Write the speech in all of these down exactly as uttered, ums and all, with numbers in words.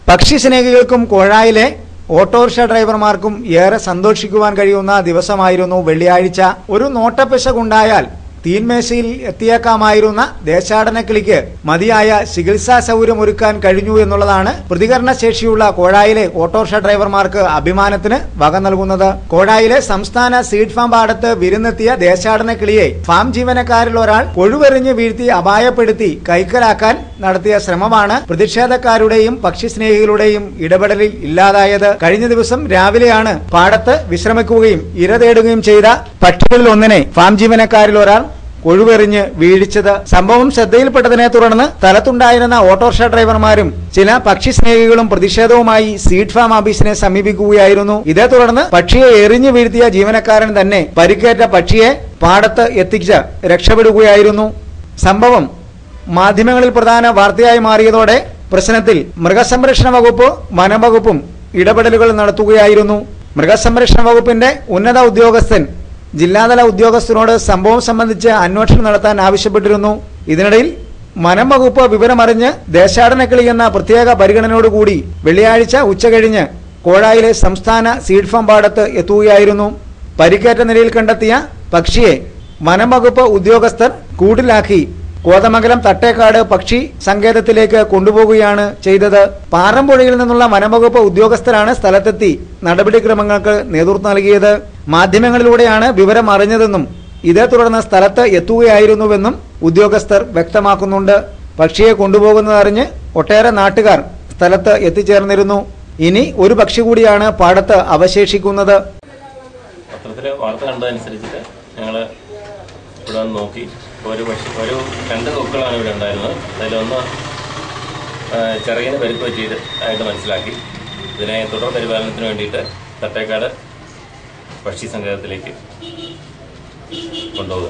പക്ഷി സ്നേഹികൾക്കും കോഴായിലെ ഓട്ടോറിക്ഷ ഡ്രൈവർമാർക്കും ഏറെ സന്തോഷിക്കുവാൻ കഴിയുന്ന ദിവസമായിരുന്നു വെള്ളിയാഴ്ച. ഒരു നോട്ടപ്പിശകുണ്ടായാൽ തീന്മേശയിൽ എത്തിയേക്കാമായിരുന്ന ദേശാടന കിളിക്ക് മതിയായ ചികിത്സാ സൗകര്യം ഒരുക്കാൻ കഴിഞ്ഞു എന്നുള്ളതാണ് പ്രതികരണശേഷിയുള്ള കോഴായിലെ ഓട്ടോറിക്ഷ ഡ്രൈവർമാർക്ക് അഭിമാനത്തിന് വക നൽകുന്നത്. കോഴായിലെ സംസ്ഥാന സീഡ് ഫാം പാടത്ത് വിരുന്നെത്തിയ ദേശാടന കിളിയെ ഫാം ജീവനക്കാരിൽ ഒരാൾ കൊഴുവെറിഞ്ഞ് വീഴ്ത്തി അപായപ്പെടുത്തി കൈക്കലാക്കാൻ നടത്തിയ ശ്രമമാണ് പ്രതിഷേധക്കാരുടെയും പക്ഷി സ്നേഹികളുടെയും ഇടപെടലിൽ ഇല്ലാതായത്. കഴിഞ്ഞ ദിവസം രാവിലെയാണ് പാടത്ത് വിശ്രമിക്കുകയും ഇര തേടുകയും ചെയ്ത പക്ഷികളിൽ ഒന്നിനെ ഫാം ജീവനക്കാരിൽ ഒരാൾ ഒഴിവെറിഞ്ഞ് വീഴിച്ചത്. സംഭവം ശ്രദ്ധയിൽപ്പെട്ടതിനെ തുടർന്ന് സ്ഥലത്തുണ്ടായിരുന്ന ഓട്ടോറിക്ഷ ഡ്രൈവർമാരും ചില പക്ഷി സ്നേഹികളും പ്രതിഷേധവുമായി സീഡ് ഫാം ഓഫീസിനെ സമീപിക്കുകയായിരുന്നു. ഇതേ തുടർന്ന് പക്ഷിയെ എറിഞ്ഞു വീഴ്ത്തിയ ജീവനക്കാരൻ തന്നെ പരിക്കേറ്റ പക്ഷിയെ പാടത്ത് എത്തിച്ച് രക്ഷപ്പെടുകയായിരുന്നു. സംഭവം മാധ്യമങ്ങളിൽ പ്രധാന വാർത്തയായി മാറിയതോടെ പ്രശ്നത്തിൽ മൃഗസംരക്ഷണ വകുപ്പ് വനംവകുപ്പും ഇടപെടലുകൾ നടത്തുകയായിരുന്നു. മൃഗസംരക്ഷണ വകുപ്പിന്റെ ഉന്നത ഉദ്യോഗസ്ഥൻ ജില്ലാതല ഉദ്യോഗസ്ഥരോട് സംഭവം സംബന്ധിച്ച് അന്വേഷണം നടത്താൻ ആവശ്യപ്പെട്ടിരുന്നു. ഇതിനിടയിൽ വനം വകുപ്പ് വിവരമറിഞ്ഞ് ദേശാടനക്കിളി എന്ന പ്രത്യേക പരിഗണനയോടുകൂടി വെള്ളിയാഴ്ച ഉച്ചകഴിഞ്ഞ് കോഴായിലെ സംസ്ഥാന സീഡ് ഫാം പാടത്ത് എത്തുകയായിരുന്നു. പരിക്കേറ്റ നിലയിൽ കണ്ടെത്തിയ പക്ഷിയെ വനം വകുപ്പ് ഉദ്യോഗസ്ഥർ കൂട്ടിലാക്കി കോതമംഗലം തട്ടേക്കാട് പക്ഷി സങ്കേതത്തിലേക്ക് കൊണ്ടുപോകുകയാണ് ചെയ്തത്. പാറമ്പുഴയിൽ നിന്നുള്ള വനംവകുപ്പ് ഉദ്യോഗസ്ഥരാണ് സ്ഥലത്തെത്തി നടപടിക്രമങ്ങൾക്ക് നേതൃത്വം നൽകിയത്. മാധ്യമങ്ങളിലൂടെയാണ് വിവരം അറിഞ്ഞതെന്നും ഇതേ തുടർന്ന് സ്ഥലത്ത് എത്തുകയായിരുന്നുവെന്നും ഉദ്യോഗസ്ഥർ വ്യക്തമാക്കുന്നുണ്ട്. പക്ഷിയെ കൊണ്ടുപോകുന്നതറിഞ്ഞ് ഒട്ടേറെ നാട്ടുകാർ സ്ഥലത്ത് എത്തിച്ചേർന്നിരുന്നു. ഇനി ഒരു പക്ഷി കൂടിയാണ് പാടത്ത് അവശേഷിക്കുന്നത്. പത്രത്തിലെ വാർത്ത കണ്ടതനുസരിച്ചിട്ട് ഞങ്ങൾ ഇവിടെ വന്ന് നോക്കി. ഒരു പക്ഷി ഒരു രണ്ട് കൊക്കുകളാണ് ഇവിടെ ഉണ്ടായിരുന്നത്. അതിലൊന്ന് ചെറിയ പരിക്ക് പറ്റിയത് ആയിട്ട് മനസ്സിലാക്കി. ഇതിനെ തുടർ പരിപാലനത്തിന് വേണ്ടിയിട്ട് തട്ടേക്കാട് പക്ഷി സങ്കേതത്തിലേക്ക് കൊണ്ടുപോകുക.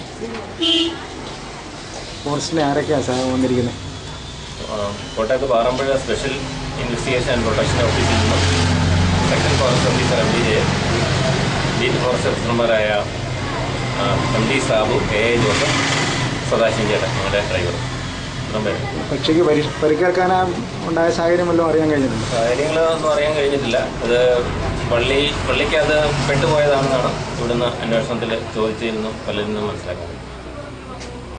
ഫോറസ്റ്റിലെ ആരൊക്കെയാണ് വന്നിരിക്കുന്നത്? കോട്ടയത്ത് Parampuzha special investigation and protection ഓഫീസിൽ നിന്നും section forest officer M D A beat forest ഓഫീസർമാരായ M D Sabu, K A Joseph, Sadasivan ചേട്ടൻ ഞങ്ങളുടെ ഡ്രൈവർ. പക്ഷിക്ക് പരിക്കേൽക്കാൻ ഉണ്ടായ സാഹചര്യം വല്ലതും അറിയാൻ കഴിഞ്ഞിട്ടില്ല? സാഹചര്യങ്ങളൊന്നും അറിയാൻ കഴിഞ്ഞിട്ടില്ല. അത് പള്ളി പള്ളിക്ക് അത് പെട്ടുപോയതാണെന്നാണ് ഇവിടുന്ന് അന്വേഷണത്തിൽ ചോദിച്ചതിൽ നിന്നും പലരിൽ നിന്നും മനസ്സിലാക്കുന്നത്.